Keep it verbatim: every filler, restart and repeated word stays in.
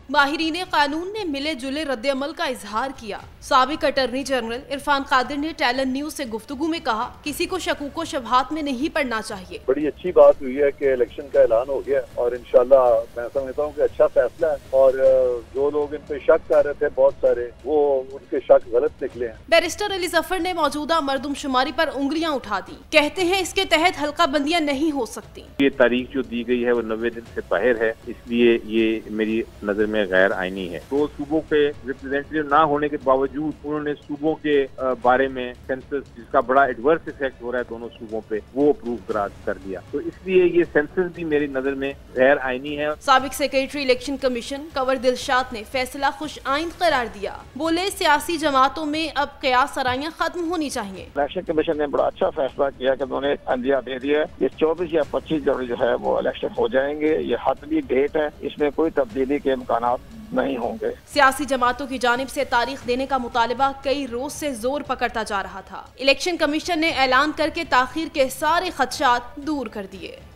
माहिरीन कानून ने मिले जुले रद्द-ए-अमल का इजहार किया। साबिक अटॉर्नी जनरल इरफान कादिर ने टैलेंट न्यूज से गुफ्तगू में कहा, किसी को शकूक व शुबहात में नहीं पड़ना चाहिए। बड़ी अच्छी बात हुई है कि इलेक्शन का ऐलान हो गया और इंशाल्लाह मैं समझता हूँ कि अच्छा फैसला है और जो लोग इन पे शक कर रहे थे बहुत सारे, वो उनके शक गलत निकले हैं। बैरिस्टर अली जफर ने मौजूदा मरदमशुमारी पर उंगलियां उठा दी। कहते हैं इसके तहत हल्का बंदियां नहीं हो सकती। ये तारीख जो दी गई है वो नब्बे दिन से बाहर है, इसलिए ये मेरी नजर में गैर आईनी है। दो सूबों के रिप्रेजेंटेटिव ना होने के बावजूद उन्होंने सूबों के बारे में सेंसस जिसका बड़ा एडवर्स इफेक्ट हो रहा है दोनों सूबों पे, वो अप्रूव करार कर दिया। तो इसलिए ये सेंसस भी मेरी नजर में गैर आईनी है। साबिक secretary election commission Kanwar Dilshad ने फैसला खुश आइंद करार दिया। बोले सियासी जमातों में अब कयास सराइयां खत्म होनी चाहिए। इलेक्शन कमीशन ने बड़ा अच्छा फैसला किया कि उन्होंने अंदिया दे दिया। ये चौबीस या पच्चीस जनवरी जो है वो इलेक्शन हो जाएंगे। ये हतमी डेट है, इसमें कोई तब्दीली के इम्कानात नहीं होंगे। सियासी जमातों की जानिब से तारीख देने का मुतालबा कई रोज से जोर पकड़ता जा रहा था। इलेक्शन कमीशन ने ऐलान करके ताखीर के सारे खदशात दूर कर दिए।